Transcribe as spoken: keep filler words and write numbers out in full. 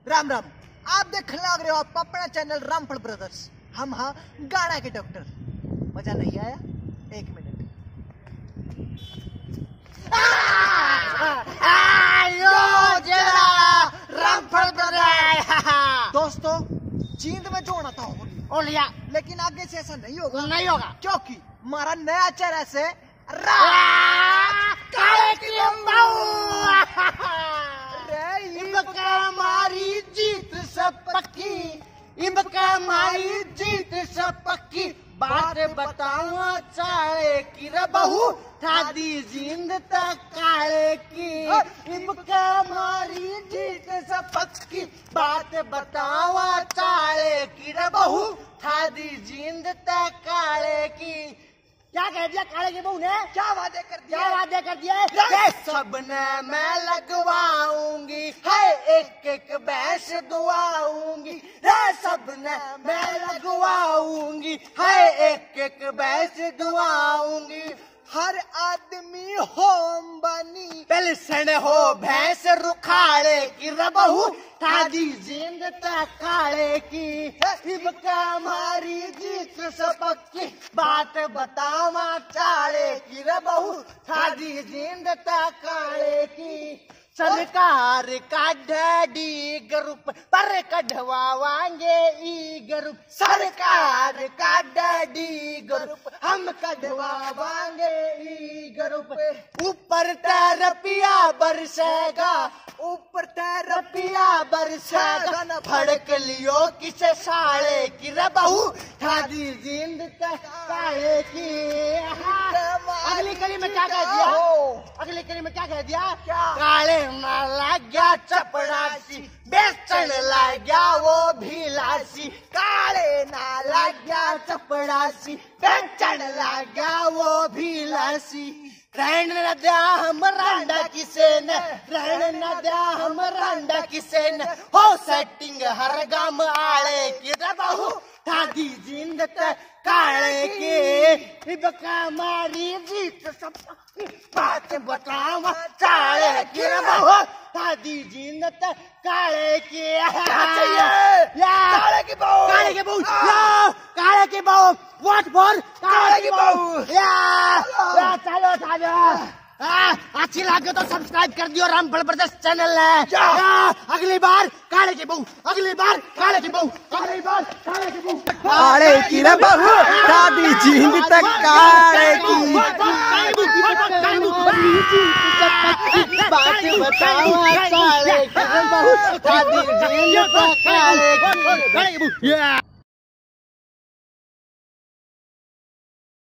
राम राम। आप देखने लग रहे हो आप अपना चैनल रामफल ब्रदर्स। हम हाँ गाना के डॉक्टर। मजा नहीं आया? एक मिनट। रामफल ब्रदर्स दोस्तों, जींद में जो होना था हो लिया, लेकिन आगे से ऐसा नहीं होगा। नहीं होगा क्योंकि हमारा नया चेहरा से हमारी जीत सब पक्की, इनका हमारी जीत सब पक्की। बात बताओ चाहे कि रे बहू थादी जिंद तक काले की, इनका हमारी जीत सब पक्की। बात बताओ चाहे कि रे बहू थादी जिंद तक काले की। क्या कह दिया काले की बहू ने? क्या वादे कर दिया? क्या वादे कर दिए? सबने मैं लगवाऊंगी, है एक एक बैस दुआऊंगी। रे सबने मैं लगवाऊंगी, है एक एक बैस दुआऊंगी। हर आदमी होम बनी पहले सण हो भैंस रुखाड़े की रबहू थादी जिंद तक काले की। इबका हमारी जीत सबकी, बात बतावा चाले की रबहू थादी जिंद तक काले की। सरकार का डैडी ग्रुप पर कढ़वावांगे ई ग्रुप। सरकार का डैडी ग्रुप हम कढ़वावांगे ई ग्रुप। ऊपर रुपया बरसेगा, ऊपर रुपया बरसेगा। फड़क लियो किसे साड़े की रे बहू थादी जिंद तक काले की। अगली कड़ी में क्या कह दिया? अगली कड़ी में क्या कह दिया? काले ना लग गया चपड़ासी, बेचन लग गया वो भी लासी। काले ना लग गया चपड़ासी, बेचन लग गया वो भी लासी। रहन न दिया हम रांडा किसे न, रहन न दिया हम रांडा किसे न। हो सेटिंग हर गाम आले की रे बहू थादी जिंद तक काले के। इबका मारी जीत सब बात बतावा चाले की रे बहू थादी जिंद तक काले के। काले की बहू, काले की बहू, काले की बहू, वोट फॉर काले की बहू। चलो चलो, अच्छी लगे तो सब्सक्राइब कर दियो रामफल ब्रदर्स चैनल है। अगली बार काले की बहू, अगली बार काले की बहू, अगली बार काले की बहू। काले की रे बहू थादी जिंद तक काले की। बात बताओ काले की बहू थादी जिंद तक काले की।